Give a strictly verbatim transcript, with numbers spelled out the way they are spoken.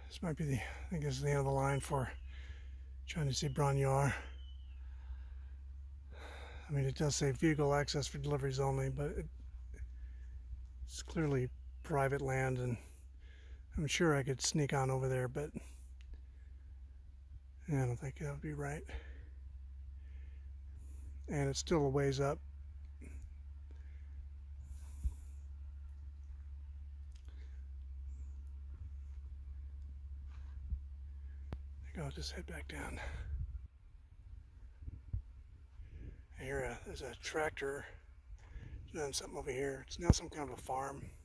This might be the, I think this is the end of the line for trying to see Bron-Y-Aur. I mean, it does say vehicle access for deliveries only, but it, it's clearly private land, and I'm sure I could sneak on over there, but I don't think that would be right. And it's still a ways up. I think I'll just head back down. Here, uh, there's a tractor doing something over here. It's now some kind of a farm.